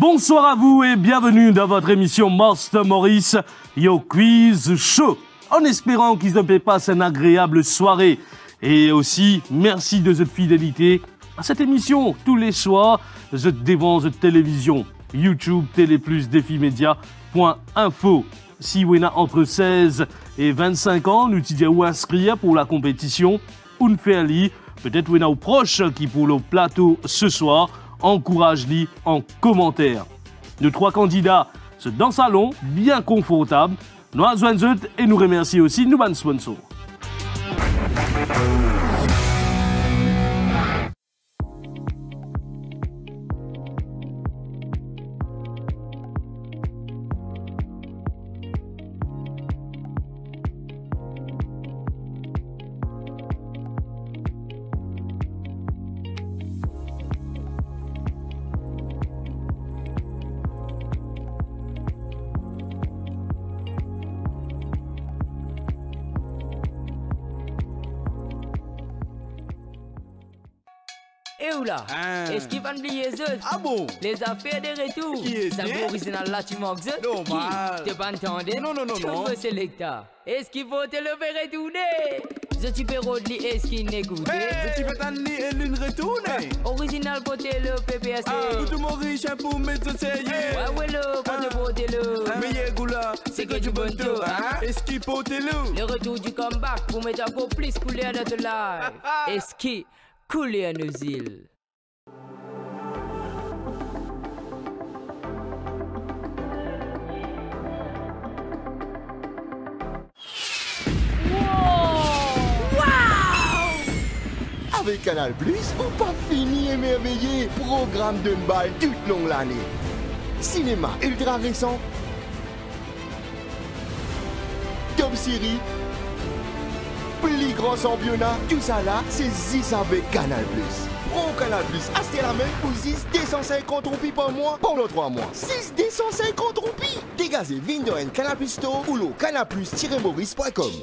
Bonsoir à vous et bienvenue dans votre émission Master Maurice Yo Quiz Show. En espérant qu'ils se passent une agréable soirée. Et aussi, merci de votre fidélité à cette émission. Tous les soirs, je devant votre télévision, YouTube, Télé Plus, Défi Média.info. Si vous êtes entre 16 et 25 ans, nous vous inscrire pour la compétition. Ou faire peut-être vous êtes aux proches qui pour le plateau ce soir. Encourage-les en commentaire. Nos 3 candidats sont dans le salon, bien confortables. Nous avons et nous remercions aussi nos sponsors. Et où là? Est-ce qu'il va oublier les autres? Ah bon? Les affaires de retour. Qui est-ce? Ça vaut original là, tu manques autres? Normal. T'es pas entendu? Non. Tu veux sélecta. Est-ce qu'il faut te le faire retourner? Je suis perro de lui, est-ce qu'il n'est goûté? Je peux t'en dire et l'une retourner. Original pour le PPSC. Tout mon riche pour mettre ce sérieux. Ouais, le, pour te porter le. Mais goula, C'est que du bon tour, hein? Est-ce qu'il porte le? Le retour du comeback pour mettre encore plus couler à notre live. Est-ce qu'il couler à nos îles? Avec Canal+, on pas fini émerveillé. Programme de balle toute longue l'année. Cinéma ultra récent. Top série. Plus grand championnat. Tout ça là, c'est 10 avec Canal+. Prends Canal+, achetez la main pour 6 250 roupies par mois pendant 3 mois. 6 250 roupies. Dégagez Vindoen Canal+ Store ou le canalplus-maurice.com.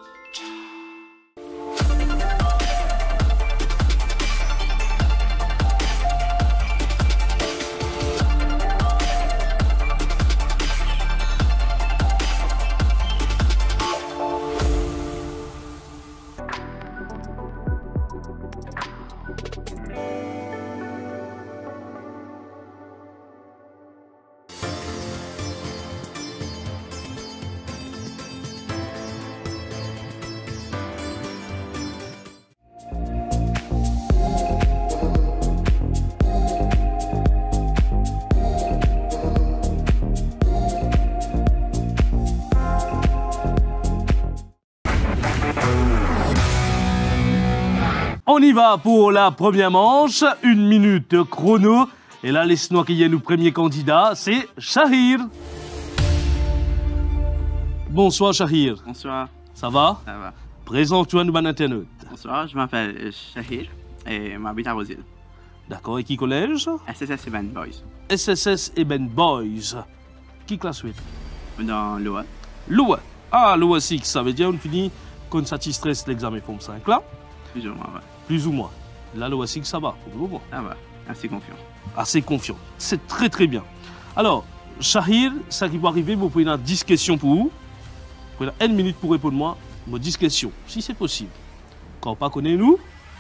On y va pour la première manche, 1 minute chrono. Et là, laisse-nous accueillir nos premiers candidats, c'est Shahir. Bonsoir Shahir. Bonsoir, Ça va? ça va. Présente-toi nous ban internaute. Bonsoir, je m'appelle Shahir et m'habite à Rosil. D'accord, et qui collège? SSS Event Boys, SSS Eben Boys. Qui classe 8? dans l'OA. L'OA. Ah, l'OA 6, ça veut dire on finit qu'on satisfait l'examen Forme 5 là? Plus ou moins, ouais. Plus ou moins. Là, l'OA 6, ça va, pour le moment. Ça va, assez confiant. Assez confiant. C'est très très bien. Alors, Shahir, ça qui va arriver, vous pouvez avoir 10 questions pour vous. Vous pouvez avoir 1 minute pour répondre moi, vos 10 questions, si c'est possible. Quand on pas connaît nous,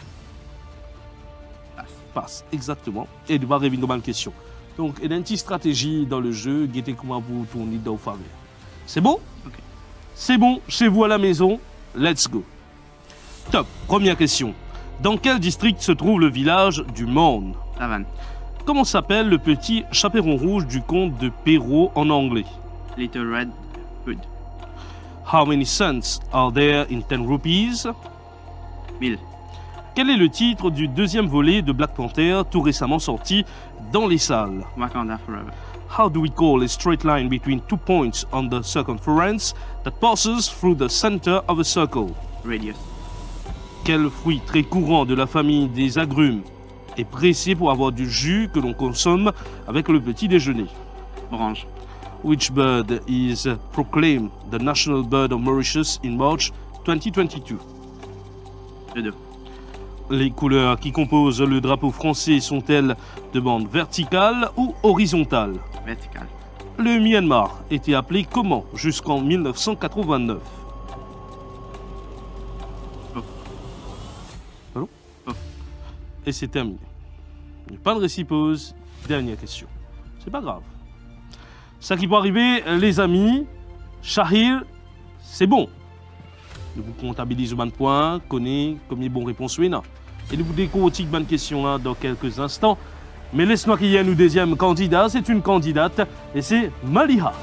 passe, exactement. Et il va répondre aux bonnes questions. Donc, il y a une petite stratégie dans le jeu, guettez comment vous tournez dans vos faveurs. C'est bon? Ok. C'est bon, chez vous à la maison, let's go. Top, première question. Dans quel district se trouve le village du Monde? Savane, Comment s'appelle le petit chaperon rouge du conte de Perrault en anglais? Little Red Hood, How many cents are there in 10 rupees? 1000, Quel est le titre du deuxième volet de Black Panther tout récemment sorti dans les salles? Wakanda Forever, How do we call a straight line between 2 points on the circumference that passes through the center of a circle? Radius, Quel fruit très courant de la famille des agrumes est pressé pour avoir du jus que l'on consomme avec le petit déjeuner? Orange, Which bird is proclaimed the national bird of Mauritius in March 2022? le 2, Les couleurs qui composent le drapeau français sont-elles de bande verticale ou horizontale? Vertical. Le Myanmar était appelé comment jusqu'en 1989? Allô? Et c'est terminé. Pas de récipose. Dernière question. C'est pas grave. Ça qui peut arriver, les amis. Shahir, c'est bon. Nous vous comptabilisons ban point, connaît comme les bonnes réponses. Et nous vous décortiquons bonne question là dans quelques instants. Mais laisse-moi qu'il y ait un deuxième candidat. C'est une candidate et c'est Maliha.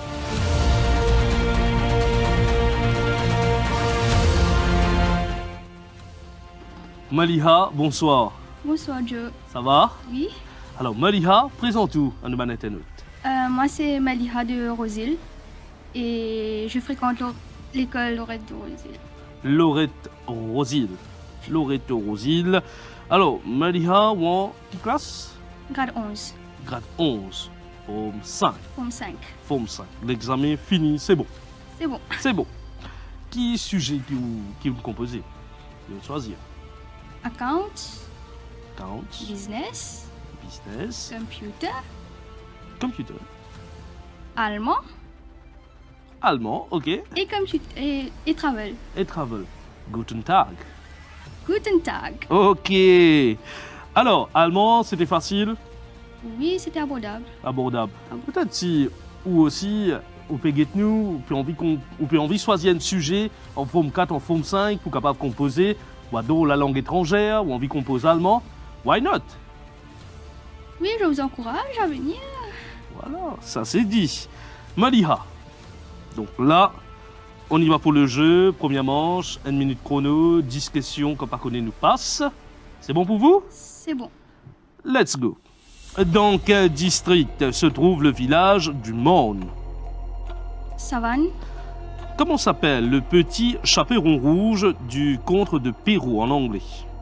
Maliha, bonsoir. Bonsoir Joe. Ça va? Oui. Alors Maliha, présente-nous à nous internautes. Moi c'est Maliha de Rosil et je fréquente l'école Laurette de Rosil. Laurette Rosil. Laurette Rosil. Alors Maliha, en quelle classe? Grade 11. Grade 11. Forme 5. Forme 5. Forme 5. L'examen fini, c'est bon. C'est bon. C'est bon. Qui sujet qui vous composez? Vous choisir. Account. Account. Business. Business. Computer. Computer. Allemand. Allemand, ok. Et travel. Et travel. Guten Tag. Guten Tag. Ok. Alors, allemand, c'était facile? Oui, c'était abordable. Abordable. Peut-être si, ou aussi, ou peut nous, ou peut envie choisir un sujet en forme 4, en forme 5, pour capable de composer, ou dans la langue étrangère, ou envie de composer allemand. Why not? Oui, je vous encourage à venir. Voilà, ça c'est dit. Maliha. Donc là, on y va pour le jeu. Première manche, 1 minute chrono, 10 questions qu'on pas connaît nous passe. C'est bon pour vous? C'est bon. Let's go. Dans quel district se trouve le village du Maune? Savane. Comment s'appelle le petit chaperon rouge du conte de Pérou en anglais?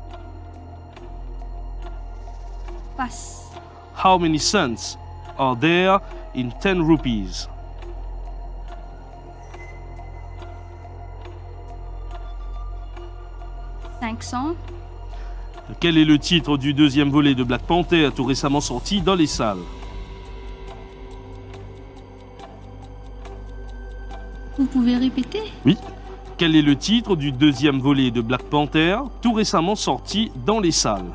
Passe. How many cents are there in 10 rupees? « 500. Quel est le titre du deuxième volet de Black Panther tout récemment sorti dans les salles? Vous pouvez répéter? Oui. Quel est le titre du deuxième volet de Black Panther tout récemment sorti dans les salles?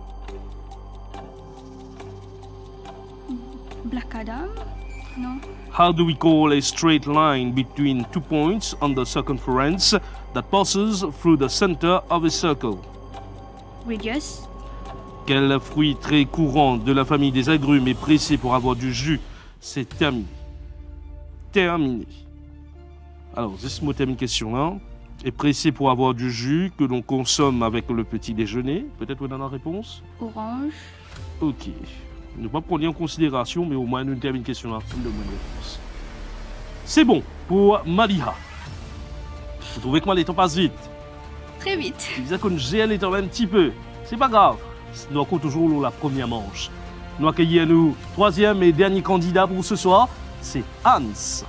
Black Adam? Non. How do we call a straight line between 2 points on the circumference that passes through the center of a circle? Radius. Quel fruit très courant de la famille des agrumes est pressé pour avoir du jus? C'est terminé. Terminé. Alors, ce mot termine question là. Est pressé pour avoir du jus que l'on consomme avec le petit déjeuner. Peut-être vous donnez la réponse? Orange. Ok. Ne pas prendre en considération, mais au moins nous termine question là. Une bonne réponse. C'est bon pour Maliha. Vous trouvez que moi les temps passent vite? Très vite. Il disait qu'on gère les temps un petit peu. C'est pas grave. Nous avons toujours la première manche. Nous accueillons nous troisième et dernier candidat pour ce soir. C'est Hans.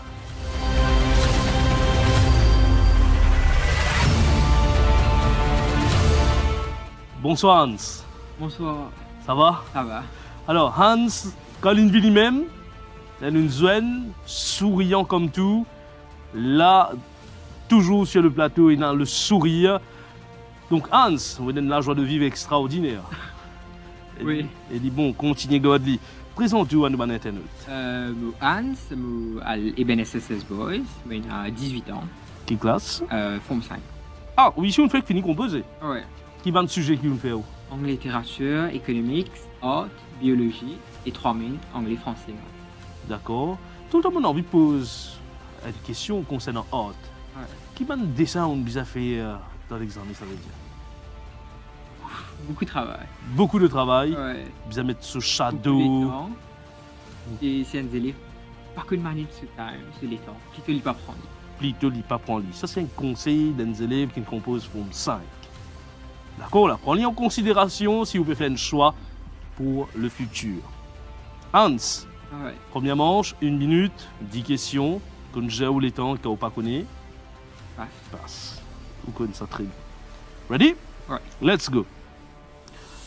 Bonsoir Hans. Bonsoir, Ça va? ça va? Alors Hans, quand il vit lui-même, il a une zone, souriant comme tout. Là, toujours sur le plateau, il a le sourire. Donc Hans, vous avez la joie de vivre extraordinaire. Oui. Il dit bon, continuez Godly. Présente-vous à nous, internautes. Hans, à l'EBNSSS Boys, il a 18 ans, Quelle classe? forme 5. Ah, oui, ici on fait fini composer. Ouais. Qui va de sujet qui vous fait? Anglais, littérature, économique, art, biologie et 3 mines, anglais, français. D'accord. Tout le temps, on a envie de poser une question concernant art. Ouais. Qui va de dessin on nous a fait dans l'examen, ça veut dire? Beaucoup de travail. Beaucoup de travail. Ouais. Vous allez mettre ce Beaucoup shadow. de temps. Et c'est un élève, pas que de manière de ce temps, c'est les temps. Plutôt, il pas prendre. Plutôt, il pas prendre. Ça, c'est un conseil d'un élève qui compose forme 5. D'accord, là, prenez en considération si vous pouvez faire un choix pour le futur. Hans, Ouais. première manche, 1 minute, 10 questions. Comme j'ai ou les temps, qu'on pas connaît. Passe. Passe. Vous connaissez ça très bien. Ready? Ouais. Let's go.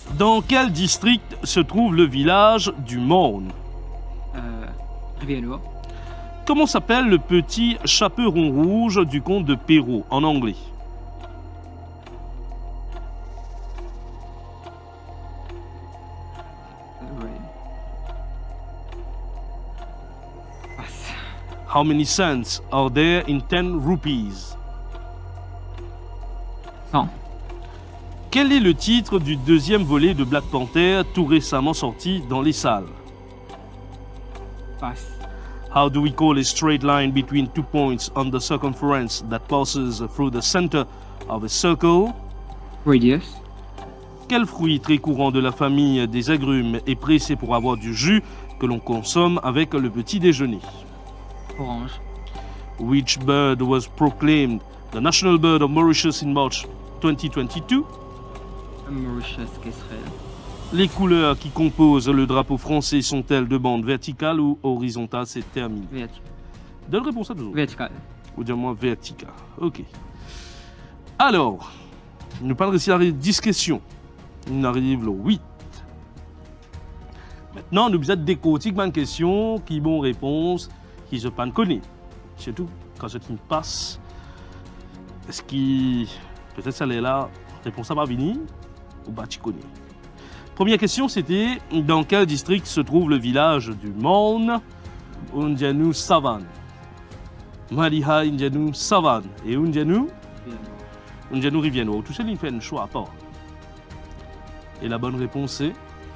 Dans quel district se trouve le village du Marne? Rivière-Noire. Comment s'appelle le petit chaperon rouge du comte de Perrault en anglais? Ouais. Passe. How many cents are there in 10 rupees? 100. Quel est le titre du deuxième volet de Black Panther tout récemment sorti dans les salles? Passe. How do we call a straight line between 2 points on the circumference that passes through the center of a circle? Radius. Quel fruit très courant de la famille des agrumes est pressé pour avoir du jus que l'on consomme avec le petit déjeuner? Orange. Which bird was proclaimed the national bird of Mauritius in March 2022? Mauritius, qu'est-ce serait? Les couleurs qui composent le drapeau français sont-elles de bande verticale ou horizontale? C'est terminé. Vertical. Donne réponse à deux autres. Vertical. Ou dis-moi vertical. Ok. Alors, nous parlons ici à 10 questions. On arrive au 8. Maintenant, nous avons décortiquer une question qui bonne réponse, qui je ne connais. Surtout quand je me passe. Est-ce que peut-être ça est là, réponse à pas venir ou pas tu connais. Première question, c'était dans quel district se trouve le village du Marne? Undianou Savane. Maliha Undianou Savane. Et Undianou? Undianou Rivière-Noire. Tout ça, il fait un choix à part. Et la bonne réponse, c'est?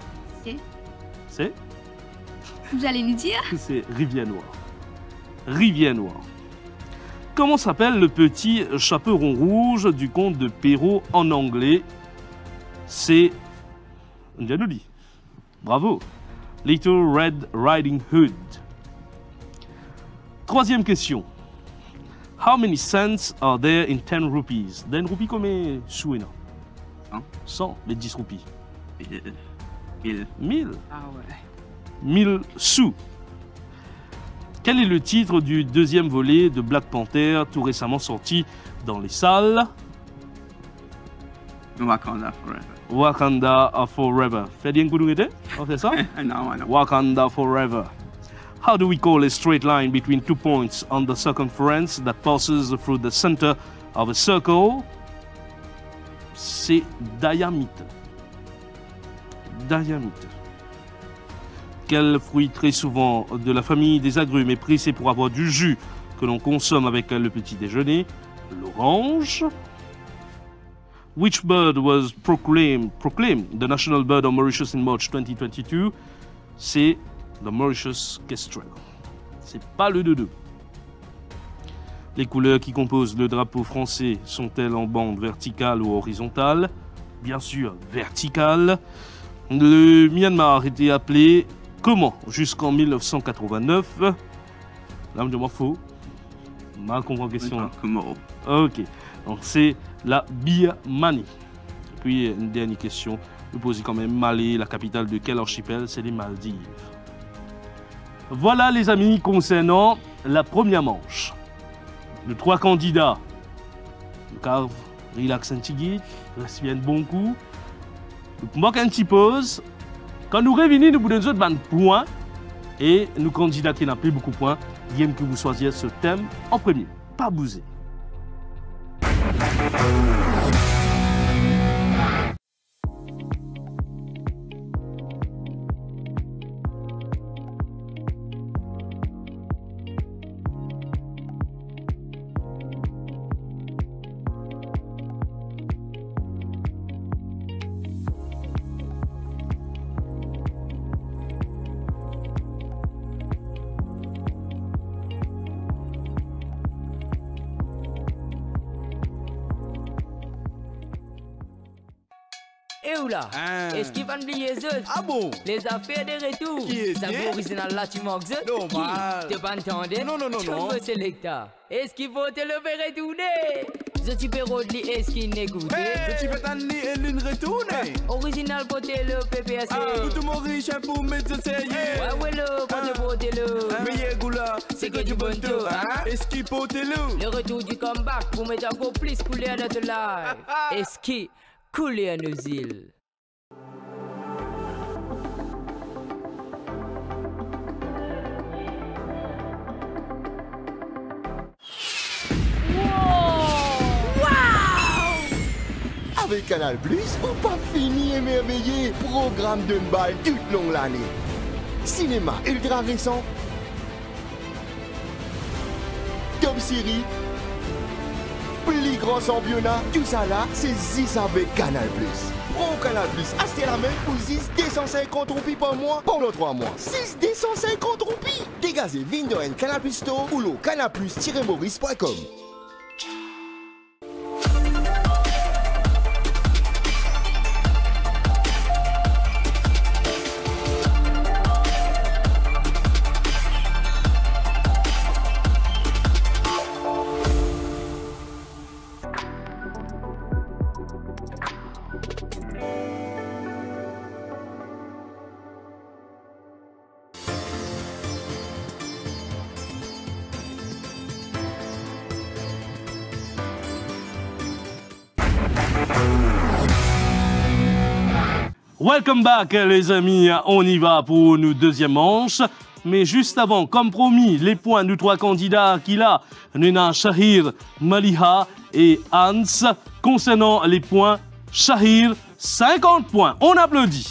C'est? Vous allez nous dire? C'est Rivière-Noire. Rivière-Noire. Comment s'appelle le petit chaperon rouge du comte de Perrault en anglais? C'est... On vient de le dire. Bravo. Little Red Riding Hood. Troisième question. How many cents are there in 10 rupees? 10 rupees combien sous non? 100, mais 10 roupies. 1000. 1000. Ah ouais. 1000 sous. Quel est le titre du deuxième volet de Black Panther tout récemment sorti dans les salles? Wakanda Forever. Wakanda Forever. Fais bien coup on fait ça? Non. Wakanda Forever. How do we call a straight line between 2 points on the circumference that passes through the center of a circle? C'est diamètre. Diamètre. Quel fruit très souvent de la famille des agrumes est pressé pour avoir du jus que l'on consomme avec le petit déjeuner? L'orange. Which bird was proclaimed the national bird of Mauritius in March 2022? C'est the Mauritius kestrel. C'est pas le 2-2. Les couleurs qui composent le drapeau français sont-elles en bande verticale ou horizontale? Bien sûr, verticale. Le Myanmar était appelé comment jusqu'en 1989? Là, je me demande faux. Mal comprend la question. Comoro. Ok. Donc, c'est la Birmanie. Puis, une dernière question. Vous posez quand même Malé, la capitale de quel archipel? C'est les Maldives. Voilà, les amis, concernant la première manche. Les 3 candidats. Car, relax un petit guide, respire un bon coup. Nous manquons un petit pause. Quand nous revenons, nous vous donnons d'autres points. Et nous candidats qui n'ont plus beaucoup de points, viennent que vous choisissiez ce thème en premier. Pas bouger. Et où là? Est-ce qu'il va oublier les autres? Ah bon? Les affaires de retour. Qui est Ça bien? vaut original là, tu manques eux? Normal. Qui? T'es pas entendu? Non. Tu veux sélecta. Est-ce qu'il faut te le faire retourner? Je suis perro de lui, est-ce qu'il n'est goûté? Je suis Betani et l'une retourne. Original poté le PPAC. Tout mon riche pour mettre ce sérieux. Ouais, le poté poté le. Mais Yegoula, C'est que du bon tour, hein? Est-ce qu'il pote loup? Le retour du comeback pour mettre encore plus couler à notre live. Est-ce qu'il couler à nos îles? avec Canal+, ou pas fini émerveillé. Programme de balle toute longue l'année. Cinéma ultra récent. Top série. Plus grand championnat. Tout ça là, c'est Zis avec Canal+. Prends Canal+, achetez la main pour 6 250 roupies par mois pendant 3 mois. 6 250 roupies. Dégagez Vindoen Canal+ Store ou le canalplus-maurice.com. Welcome back les amis, on y va pour une deuxième manche. Mais juste avant, comme promis, les points de 3 candidats qu'il a, Nena, Shahir, Maliha et Hans. Concernant les points, Shahir, 50 points. On applaudit.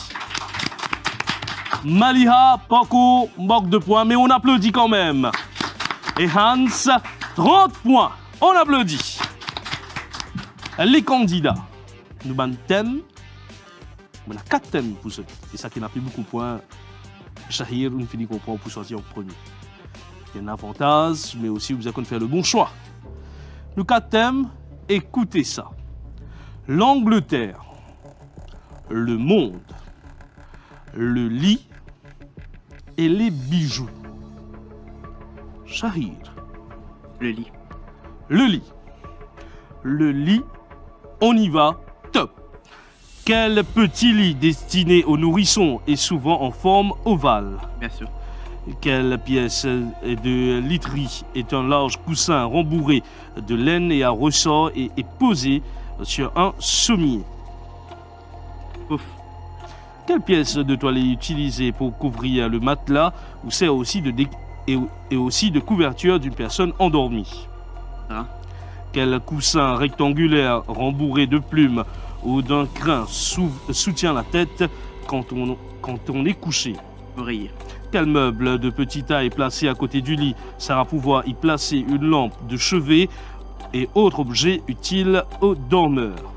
Maliha, Paco, manque de points, mais on applaudit quand même. Et Hans, 30 points. On applaudit. Les candidats, nous avons un thème. On a 4 thèmes pour ceux. Et ça qui n'a plus beaucoup de points. Shahir, on finit qu'on prend pour sortir en premier. Il y a un avantage, mais aussi vous avez faire le bon choix. Le 4 thèmes, écoutez ça. L'Angleterre, le monde, le lit et les bijoux. Shahir. Le lit. Le lit. Le lit, on y va, top. Quel petit lit destiné aux nourrissons est souvent en forme ovale? Bien sûr. Quelle pièce de literie est un large coussin rembourré de laine et à ressort et est posé sur un sommier? Ouf. Quelle pièce de toilette est utilisée pour couvrir le matelas ou sert aussi et aussi de couverture d'une personne endormie? Ah. Quel coussin rectangulaire rembourré de plumes ou d'un crin soutient la tête quand on est couché? Oreiller. Quel meuble de petite taille placé à côté du lit sert à pouvoir y placer une lampe de chevet et autres objets utiles aux dormeurs?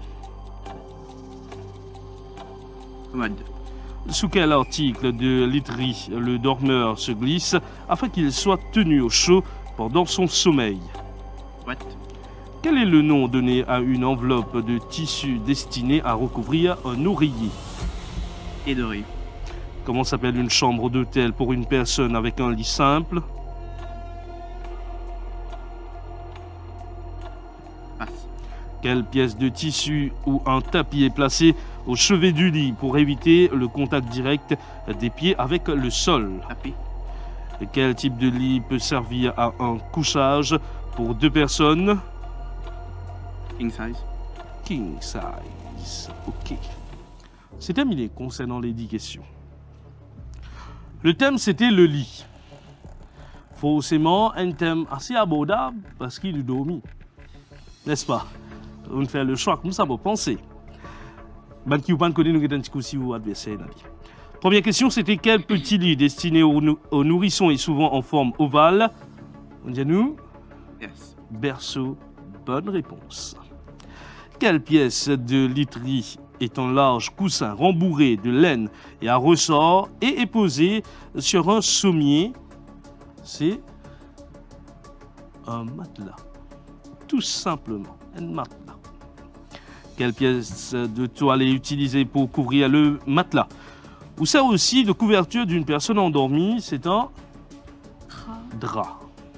Commode. Sous quel article de literie le dormeur se glisse afin qu'il soit tenu au chaud pendant son sommeil? What? Quel est le nom donné à une enveloppe de tissu destinée à recouvrir un oreiller? Et d'oreiller. Comment s'appelle une chambre d'hôtel pour une personne avec un lit simple? Passe. Quelle pièce de tissu ou un tapis est placé au chevet du lit pour éviter le contact direct des pieds avec le sol? Tapis. Et quel type de lit peut servir à un couchage pour 2 personnes? King size. King size. Ok. C'est terminé concernant les 10 questions. Le thème, c'était le lit. Forcément, un thème assez abordable parce qu'il est dormi. N'est-ce pas? On fait le choix comme ça pour penser. Ben, qui vous pas connaît, nous avons un petit coup si vous adversaire. Première question, c'était quel petit lit destiné aux nourrissons est souvent en forme ovale? On dit à nous? Yes. Berceau, bonne réponse. Quelle pièce de literie est un large coussin rembourré de laine et à ressort et est posé sur un sommier? C'est un matelas. Tout simplement, un matelas. Quelle pièce de toile est utilisée pour couvrir le matelas ou sert aussi de couverture d'une personne endormie? C'est un drap.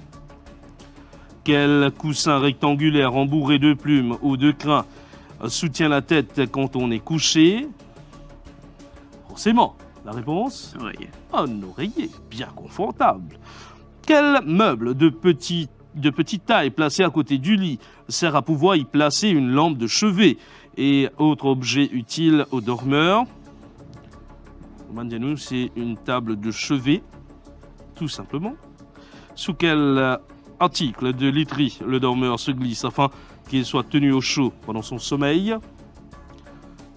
Quel coussin rectangulaire rembourré de plumes ou de crin soutient la tête quand on est couché? Forcément, la réponse? Oreiller. Un oreiller, bien confortable. Quel meuble de petite taille placé à côté du lit sert à pouvoir y placer une lampe de chevet et autres objets utiles aux dormeurs? Nous, c'est une table de chevet, tout simplement. Sous quel article de literie le dormeur se glisse afin qu'il soit tenu au chaud pendant son sommeil?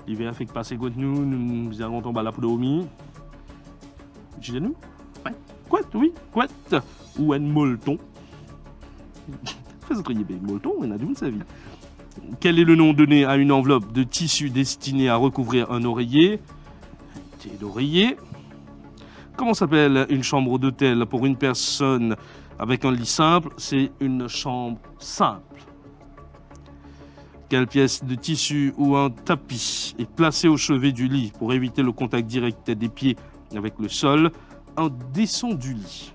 L'hiver fait que passer contre nous, nous allons tomber à la podomie. Chez nous? Ouais. Quoi? Oui, quoi? Ou un molleton. Fais autre yébé, molleton, on a du sa vie. Quel est le nom donné à une enveloppe de tissu destinée à recouvrir un oreiller? Thé d'oreiller. Comment s'appelle une chambre d'hôtel pour une personne avec un lit simple? C'est une chambre simple. Quelle pièce de tissu ou un tapis est placée au chevet du lit pour éviter le contact direct des pieds avec le sol? Un desson du lit.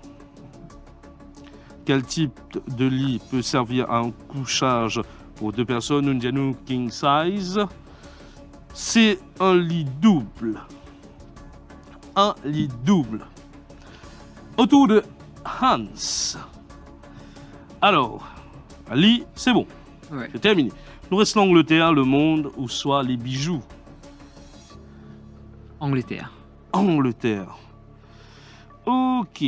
Quel type de lit peut servir à un couchage pour 2 personnes, un Diano king size? C'est un lit double. Un lit double. Autour de Hans. Alors, lit, c'est bon. Ouais. C'est terminé. Nous reste l'Angleterre, le monde, ou soit les bijoux. Angleterre. Angleterre. Ok.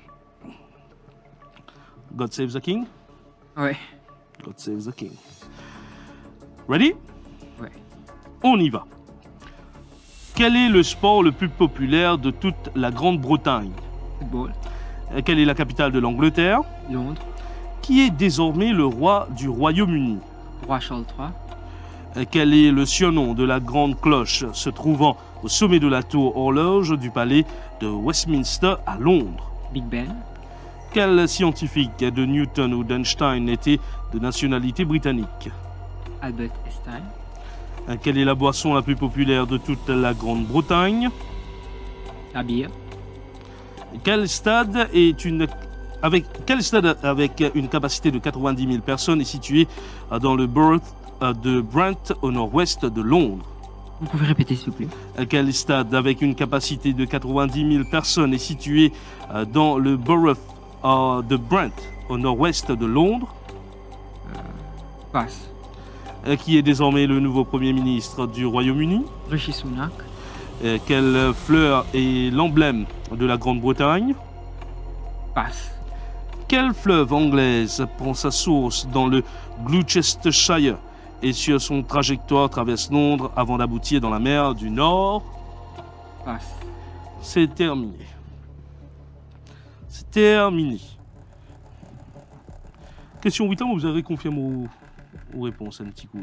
God save the king. Ouais. God save the king. Ready? Ouais. On y va. Quel est le sport le plus populaire de toute la Grande-Bretagne? Football. Quelle est la capitale de l'Angleterre? Londres. Qui est désormais le roi du Royaume-Uni? Roi Charles III. Quel est le surnom de la grande cloche se trouvant au sommet de la tour horloge du palais de Westminster à Londres? Big Ben. Quel scientifique de Newton ou d'Einstein était de nationalité britannique? Albert Einstein. Quelle est la boisson la plus populaire de toute la Grande-Bretagne? La bière. Quel stade avec une capacité de 90 000 personnes est situé dans le borough de Brent au nord-ouest de Londres? Vous pouvez répéter s'il vous plaît? Quel stade avec une capacité de 90 000 personnes est situé dans le borough de Brent au nord-ouest de Londres? Passe. Qui est désormais le nouveau Premier ministre du Royaume-Uni? Rishi Sunak. Quelle fleur est l'emblème de la Grande-Bretagne? Passe. Quel fleuve anglaise prend sa source dans le Gloucestershire et sur son trajectoire traverse Londres avant d'aboutir dans la mer du Nord? Passe. C'est terminé. C'est terminé. Question 8 ans, vous avez confirmé aux réponses un petit coup.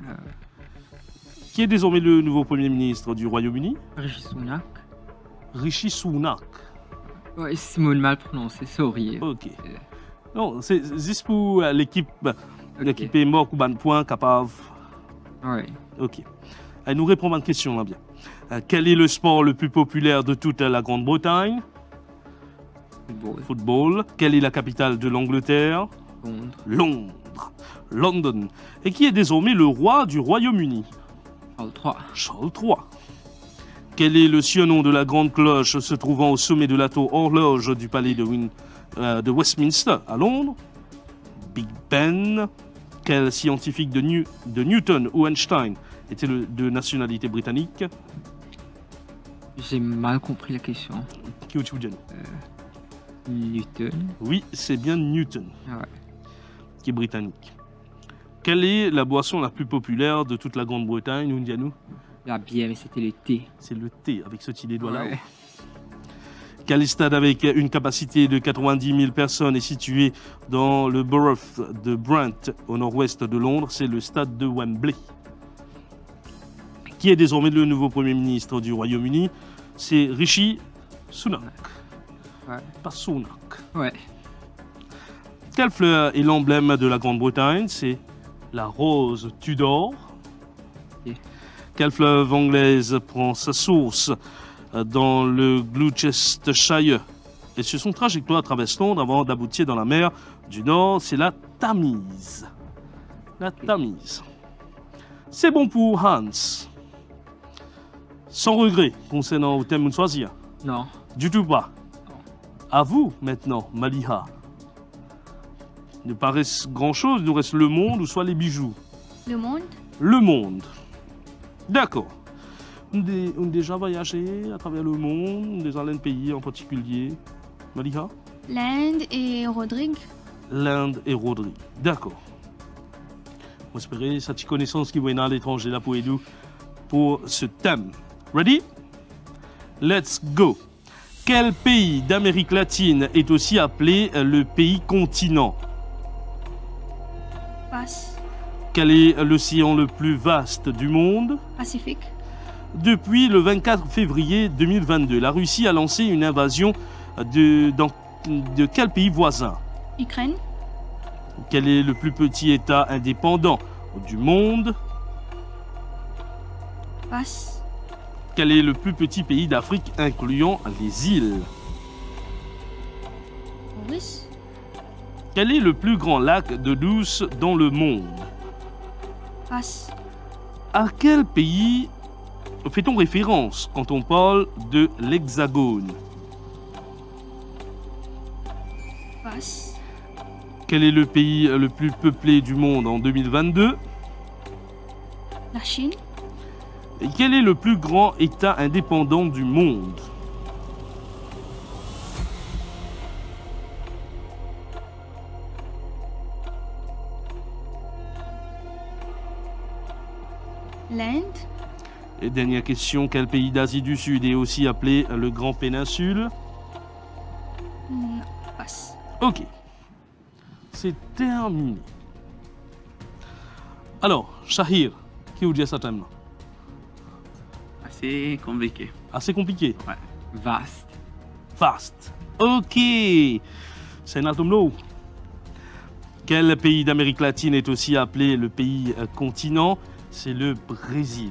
Qui est désormais le nouveau Premier ministre du Royaume-Uni? Rishi Sunak. Rishi Sunak. Ouais, c'est mal prononcé, sorry. Ok. Non, c'est juste pour l'équipe. L'équipe est morte ou ban point capable. Ouais. Ok. Elle nous répond à une question là bien. Quel est le sport le plus populaire de toute la Grande-Bretagne? Football. Football. Quelle est la capitale de l'Angleterre? Londres. Londres. London. Et qui est désormais le roi du Royaume-Uni? Charles III. Charles III. Quel est le surnom de la grande cloche se trouvant au sommet de la tour horloge du palais de Westminster à Londres? Big Ben. Quel scientifique de Newton ou Einstein était de nationalité britannique? J'ai mal compris la question. Qui tu dis? Newton. Oui, c'est bien Newton, Ah ouais. qui est britannique. Quelle est la boisson la plus populaire de toute la Grande-Bretagne, Ndianou? La bière, mais c'était le thé. C'est le thé, avec ce petit doigt là. Ouais. Quel stade avec une capacité de 90 000 personnes est situé dans le borough de Brent, au nord-ouest de Londres? C'est le stade de Wembley. Qui est désormais le nouveau Premier ministre du Royaume-Uni? C'est Rishi Sunak. Ouais. Pas Sunak. Ouais. Quelle fleur est l'emblème de la Grande-Bretagne? C'est la rose Tudor. Ok. Quelle fleuve anglaise prend sa source dans le Gloucestershire et sur son trajectoire traverse Londres avant d'aboutir dans la mer du Nord? C'est la Tamise. La Tamise. C'est bon pour Hans. Sans regret concernant le thème de choisir. Non. Du tout pas. À vous maintenant, Maliha. Il ne paraît grand chose, il nous reste le monde ou soit les bijoux. Le monde? Le monde. D'accord. On a déjà voyagé à travers le monde, des allés pays en particulier. Maliha? L'Inde et Rodrigue. L'Inde et Rodrigue. D'accord. On espérait cette connaissance qui va à l'étranger là pour nous. pour ce thème. Ready? Let's go. Quel pays d'Amérique latine est aussi appelé le pays continent? Passe. Quel est l'océan le plus vaste du monde? Pacifique. Depuis le 24 février 2022, la Russie a lancé une invasion de quel pays voisin? Ukraine. Quel est le plus petit État indépendant du monde? Passe. Quel est le plus petit pays d'Afrique incluant les îles? Maurice. Quel est le plus grand lac d'eau douce dans le monde? Passe. À quel pays fait-on référence quand on parle de l'Hexagone? Passe. Quel est le pays le plus peuplé du monde en 2022? La Chine. Et quel est le plus grand État indépendant du monde? L'Inde. Et dernière question, quel pays d'Asie du Sud est aussi appelé le Grand Péninsule? Non. Passe. Ok. C'est terminé. Alors, Shahir, qui vous dit ça thème là? Assez compliqué. Assez compliqué. Ouais. Vaste. Fast. Ok. C'est un atome low. Quel pays d'Amérique latine est aussi appelé le pays continent? C'est le Brésil.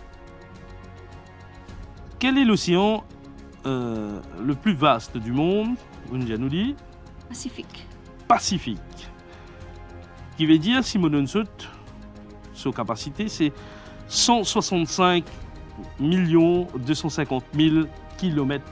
Quel est l'océan le plus vaste du monde? Unja nous dit Pacifique. Pacifique. Qui veut dire, si on donne sa capacité, c'est 165 250 000 km².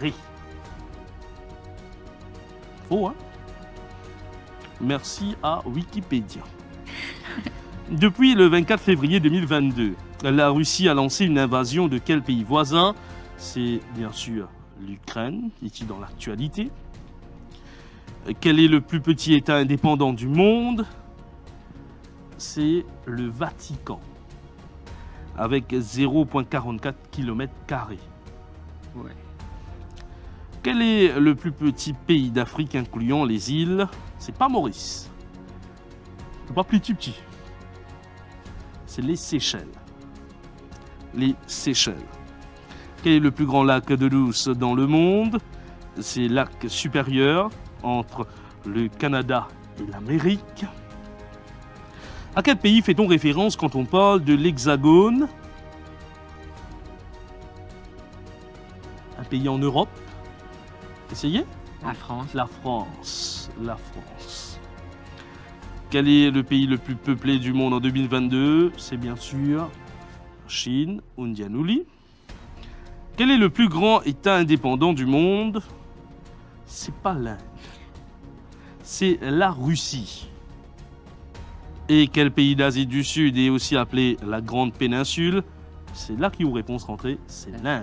Faux, hein? Merci à Wikipédia. Depuis le 24 février 2022, la Russie a lancé une invasion de quel pays voisin? C'est bien sûr l'Ukraine, ici dans l'actualité. Quel est le plus petit État indépendant du monde? C'est le Vatican, avec 0,44 km². Ouais. Quel est le plus petit pays d'Afrique incluant les îles? C'est pas Maurice. C'est pas plus petit. C'est les Seychelles. Les Seychelles. Quel est le plus grand lac d'eau douce dans le monde? C'est le lac supérieur entre le Canada et l'Amérique. À quel pays fait-on référence quand on parle de l'Hexagone? Un pays en Europe. Essayez. La France. La France. La France. Quel est le pays le plus peuplé du monde en 2022? C'est bien sûr Chine, Undianouli. Quel est le plus grand État indépendant du monde? C'est pas l'Inde. C'est la Russie. Et quel pays d'Asie du Sud est aussi appelé la Grande Péninsule? C'est là qui vous réponse rentrée, c'est l'Inde.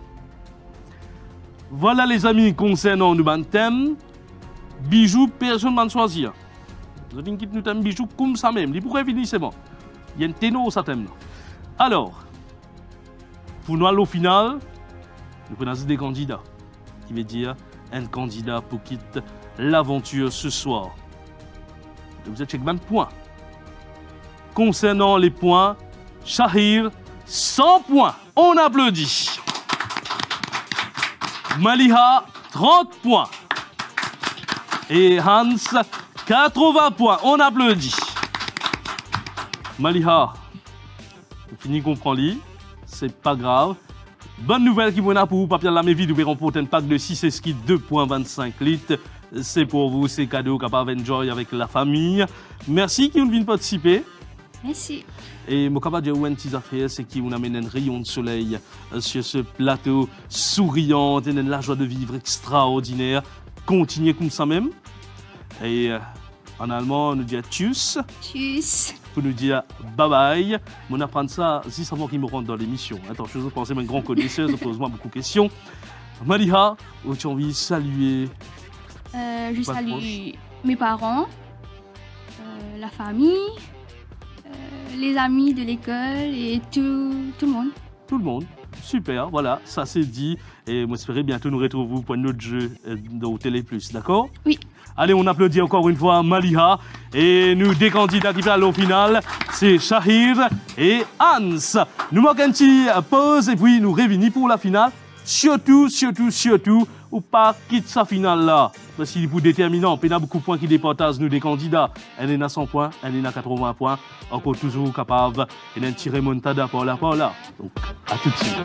Voilà les amis concernant nous thème. Bijoux, personne ne va choisir. Vous avez dit que nous thème bijoux comme ça même. Pourquoi finir c'est bon? Il y a un ténor ça thème là. Alors, pour nous aller au final, nous prenons des candidats. Qui veut dire un candidat pour quitter l'aventure ce soir. Vous êtes chez 20 points. Concernant les points, Shahir, 100 points. On applaudit. Maliha, 30 points. Et Hans, 80 points. On applaudit. Maliha, vous finissez comprendre, c'est pas grave. Bonne nouvelle qui vous a pour vous, papier la vie, nous verrons pour un pack de 6 esquis 2,25 litres. C'est pour vous, c'est cadeau capable enjoy avec la famille. Merci qui nous viennent participer. Merci. Et mon capable de dire une petite affaire, c'est qui vous amène un rayon de soleil sur ce plateau souriant, et la joie de vivre extraordinaire. Continuez comme ça même. Et en allemand, on nous dit tschüss. Tchuss. Pour nous dire bye bye. On apprend ça, si ça va qui me rentre dans l'émission. Attends, je pense que c'est un grand connaisseur, ça pose moi beaucoup de questions. Maliha, tu as envie de saluer? Je salue mes parents, la famille, les amis de l'école et tout le monde. Tout le monde. Super, voilà, ça c'est dit. Et moi, j'espère bientôt nous retrouver pour un autre jeu de Télé Plus, d'accord? Oui. Allez, on applaudit encore une fois Maliha. Et nous, des candidats qui parlent au final, c'est Shahir et Hans. Nous manquons une petite pause et puis nous revenons pour la finale. Surtout, ou pas quitte sa finale là. Parce qu'il est pour déterminant. Il y a beaucoup de points qui départagent nous des candidats. Elle est à 100 points, elle est à 80 points. Encore toujours capable. Elle est un petit remontada par là. Donc, à tout de suite.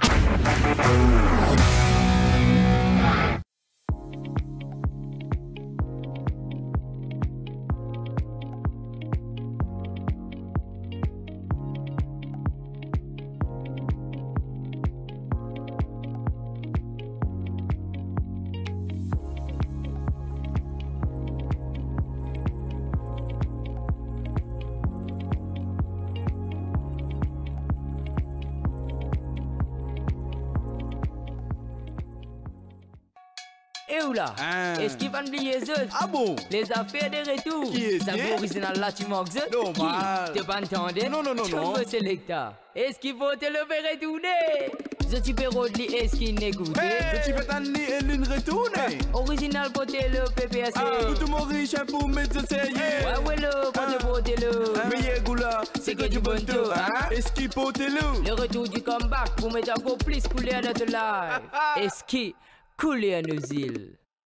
Et où là? Ah. Est-ce qu'il va oublier les autres? Ah bon? Les affaires de retour. Qui est-ce? Ça vaut original là, tu manques autres? Normal. Qui? T'es pas entendu? Non. Trouve sélecta. Est-ce qu'il faut te le faire retourner? Je suis perro de lui, est-ce qu'il n'est goûté? Je suis fait un nid et l'une retourne. Original pour le PPSC. Ah, tout mon riche pour mettre ce sérieux. Ouais, le, pour le. Mais Goula, C'est que du bon tour, hein? Est-ce qu'il peut te le? Le retour du comeback pour mettre encore plus couler à notre live. Est-ce qu'il couler à nos îles?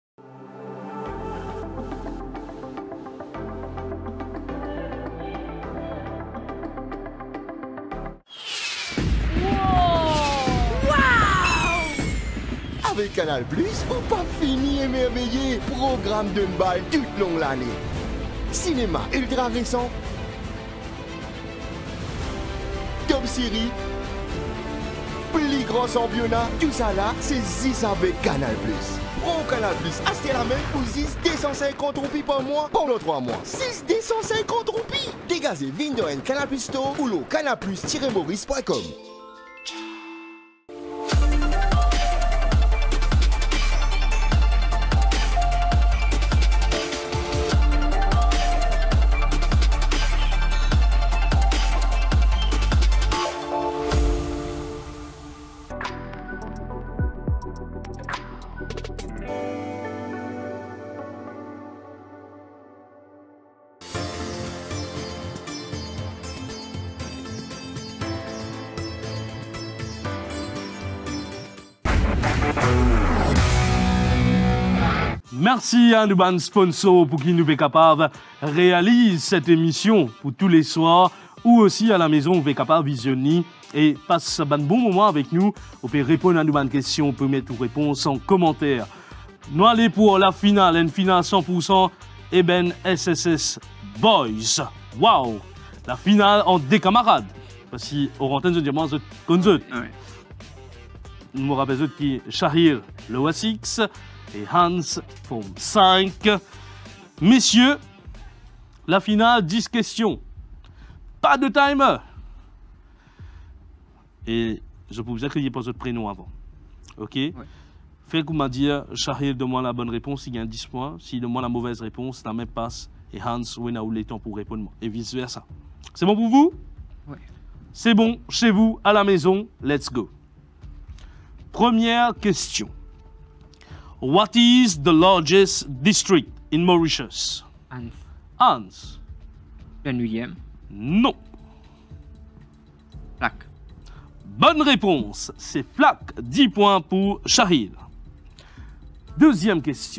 Avec Canal+, on pas fini émerveillé. Programme de balle toute longue l'année. Cinéma ultra récent. Top série. Plus grand championnat. Tout ça là, c'est Zis avec Canal+. Prends Canal+, achetez la main pour 6 250 roupies par mois pendant 3 mois. 6 250 roupies. Dégagez Vindoen Canal+ Store ou le canalplus-maurice.com. Merci à nos sponsors pour qui nous est capable de réaliser cette émission pour tous les soirs ou aussi à la maison, vous êtes capable de visionner et passer un bon moment avec nous. Vous pouvez répondre à nos questions, vous pouvez mettre vos réponses en commentaire. Nous allons pour la finale, une finale 100% Eben SSS Boys. Waouh! La finale en des camarades. Parce qu'on rentre de diamants comme eux. Ouais. Nous me rappelons qui Shahir, le W6 et Hans, forme 5. Messieurs, la finale, 10 questions. Pas de timer. Et je peux vous accueillir pour votre prénom avant. OK? Ouais. Faites comme m'a dit, Shahir donne-moi la bonne réponse, il gagne 10 points. S'il donne-moi la mauvaise réponse, la même passe. Et Hans, on a eu le temps pour répondre. Et vice-versa. C'est bon pour vous? Oui. C'est bon chez vous, à la maison. Let's go. Première question. What is the largest district in Mauritius? Hans. Hans. Le 9e. Non. Flac. Bonne réponse. C'est Flac. 10 points pour Shahir. Deuxième question.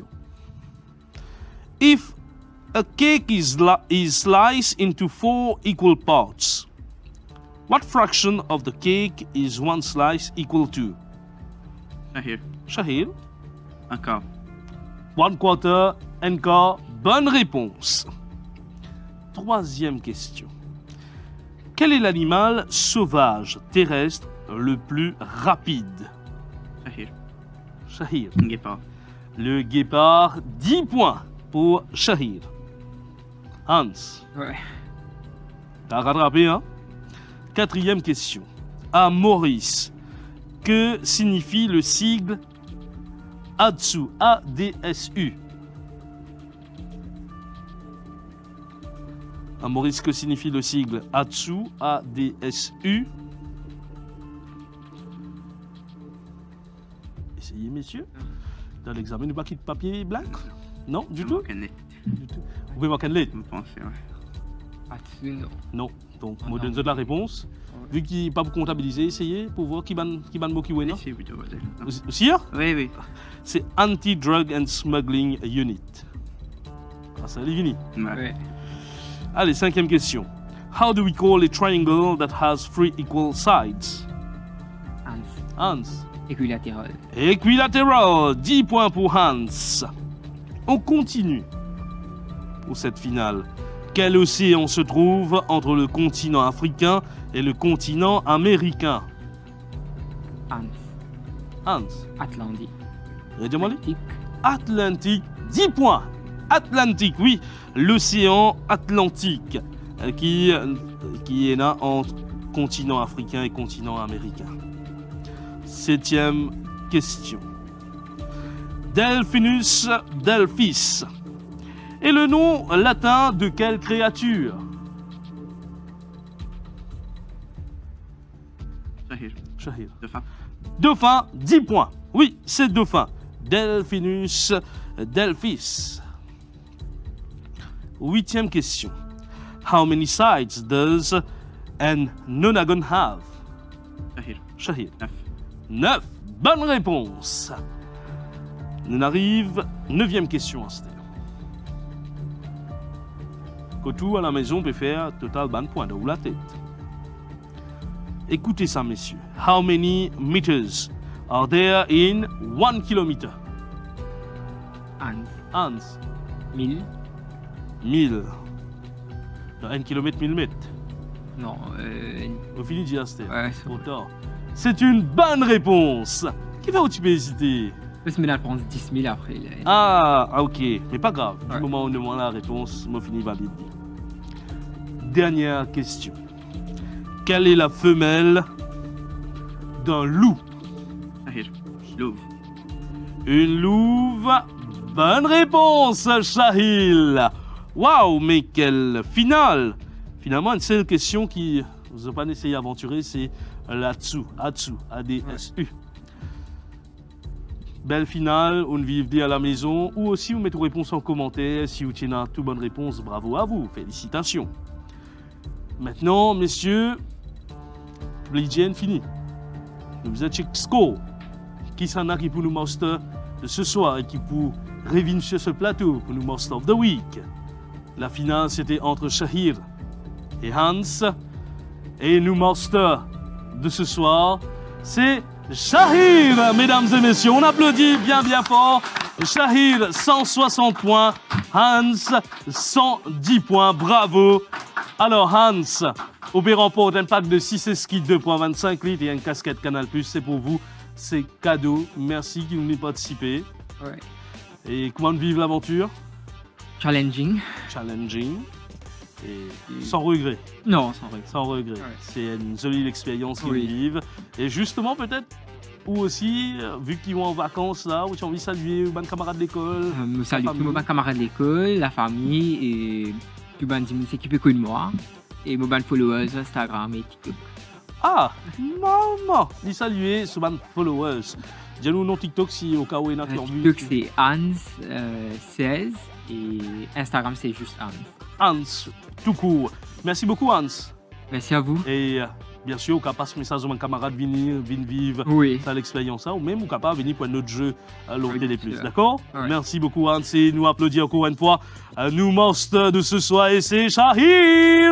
If a cake is sliced into 4 equal parts, what fraction of the cake is one slice equal to? Shahir. Shahir. Encore. 1/4, encore. Bonne réponse. Troisième question. Quel est l'animal sauvage terrestre le plus rapide? Shahir. Shahir. Guépard. Le guépard, 10 points pour Shahir. Hans. Ouais. T'as rattrapé, hein? Quatrième question. À Maurice, que signifie le sigle ADSU? ADSU. Maurice, que signifie le sigle ADSU, A-D-S-U? Essayez, messieurs. Dans l'examen, nous pas quitte papier blanc? Non, du tout? Du tout. Vous pouvez marquer une lettre? Vous pensez, ouais. Atsu, non. Non. Donc, Ah, moi, non. donne la réponse. Vu qu'il n'est pas vous comptabiliser, essayez pour voir qui ban mot qui est, non? Ici, plutôt, ouais. Sûr? Oui, oui. C'est Anti-Drug and Smuggling Unit. Ah, ça, Livini. Ouais. Ouais. Allez, 5e question. How do we call a triangle that has 3 equal sides? Hans. Hans. Équilatéral. Equilateral, 10 points pour Hans. On continue pour cette finale. Quel océan se trouve entre le continent africain et le continent américain? Hans. Hans. Atlantique. Redis-moi les. Atlantique. Atlantique, 10 points. Atlantique, oui, l'océan Atlantique qui est là entre continent africain et continent américain. 7e question. Delphinus delphis est le nom latin de quelle créature? Shahir. Shahir. Dauphin. Dauphin, 10 points. Oui, c'est dauphin. Delphinus delphis. 8e question. How many sides does an nonagon have? Shahir. Shahir. 9. 9. Bonne réponse. On arrive 9e question à cette heure. Kotou à la maison peut faire total ban point de ou la tête. Écoutez ça, messieurs. How many meters are there in 1 kilometer? Hans. Hans. 1000. 1000. Dans 1 km, 1000 mètres. Non. On finit de dire c'était. Ouais, c'est Trop vrai. tard. C'est une bonne réponse. Qui va où tu peux hésiter? Parce que Ménal pense 10 000 après. Ok. Mais pas grave. Du Ouais. moment où on demande la réponse, moi fini valide. Dernière question. Quelle est la femelle d'un loup? Shahir. Louvre. Une louve. Bonne réponse, Shahil. Waouh, mais quelle finale! Finalement, une seule question qui vous a pas essayé d'aventurer, c'est l'Atsu. Atsu, A-D-S-U. Belle finale, on vive à la maison, ou aussi vous mettez vos réponses en commentaire. Si vous tenez toute bonne réponse, bravo à vous, félicitations. Maintenant, messieurs, l'hygiène fini. Vous êtes chez Sco. Qui s'en a qui pour nous master de ce soir et qui pour revenir sur ce plateau pour nous master of the week? La finale, c'était entre Shahir et Hans. Et nous master de ce soir, c'est Shahir, mesdames et messieurs. On applaudit bien fort. Shahir, 160 points. Hans, 110 points. Bravo. Alors Hans, Aubé remporte un pack de 6 skis 2.25 litres et une casquette Canal+. C'est pour vous. C'est cadeau. Merci qui nous avez participé. Ouais. Et comment vivre l'aventure? Challenging. Challenging. Et sans regret. Non, sans regret. Sans regret. Ouais. C'est une jolie expérience qu'ils Oui. vivent. Et justement, peut-être, ou aussi, vu qu'ils vont en vacances là, ou tu as envie de saluer un camarade d'école. Je salue La tous famille. mes camarades de l'école, la famille et tout le monde qui s'occupe de moi. Et mes followers Instagram et TikTok. Ah, maman! Dis saluer ce band followers. Dis-nous non TikTok si au cas où il y en a qui ont vu. TikTok c'est Hans16 et Instagram c'est juste Hans. Hans, tout court. Merci beaucoup Hans. Merci à vous. Et bien sûr, au cas passe message de mon camarade venir vivre Oui. ça l'expérience, ou même au cas pas venir pour un autre jeu à l'autre Oui, télé bien plus. sûr. D'accord? Ouais. Merci beaucoup Hans et nous applaudissons encore une fois nous master de ce soir et c'est Shahir.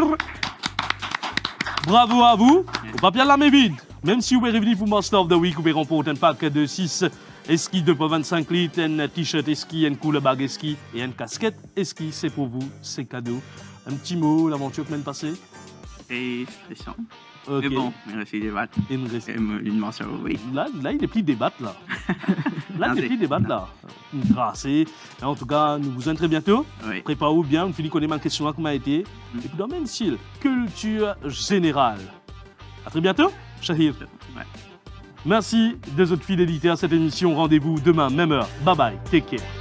Bravo à vous. Au papier de la main vide. Même si vous pouvez revenir pour Master of the Week, vous pouvez remporter un pack de 6 esquis 2.25 litres, un t-shirt esquis, une cool bag esquis et une casquette esquis. C'est pour vous, c'est cadeau. Un petit mot, l'aventure semaine passée. Et stressant. Ok. Mais bon, il reste des battes. Une reste- Et une mention, oui. Là, il est plus débattre là. Là, il est plus débattre là. Grâce. En tout cas, nous vous en très bientôt. Oui. Préparez-vous bien, nous finissons connaître ma question comment a été. Et puis dans le même style, culture générale. À très bientôt, Shahir. Ouais. Merci de votre fidélité à cette émission. Rendez-vous demain, même heure. Bye bye, take care.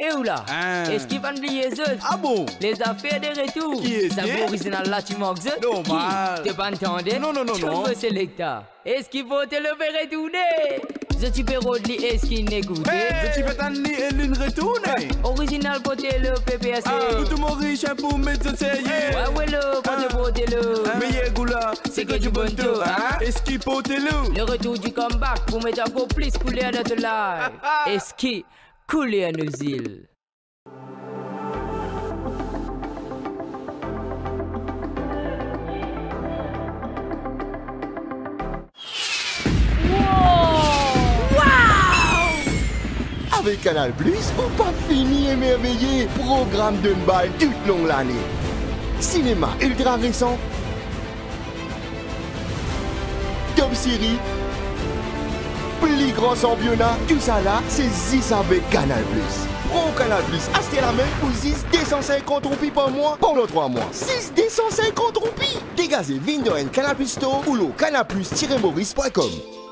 Et où là? Ah. Est-ce qu'il va oublier les autres? Ah bon? Les affaires de retour. Qui est-ce? Ça vaut original là, tu manques ça? Normal. Qui? T'es pas entendu? Non, non, non, non. Tu sélecta. Est-ce qu'il faut te le faire retourner? Je suis Pérodli, est-ce qu'il n'écoute? Je suis Betani et l'une retourne. Original pour le PPSC. Ah, tout mon riche pour mettre ce sérieux. Ouais, le, pour te le. Mais Goula, C'est que du bon tour, hein? Est-ce qu'il peut te le? Le retour du comeback pour mettre encore plus couler à notre live. Est-ce qu'il couler à nos îles? Avec Canal+, on pas fini émerveillé. Programme d'une balle toute longue l'année. Cinéma ultra récent. Top série. Plus grand championnat. Tout ça là, c'est Zis avec Canal+. Prends Canal+, achetez la main pour 6 250 roupies par mois pendant 3 mois. 6 250 roupies. Dégagez Windows Canal+ Store ou le canal+-maurice.com.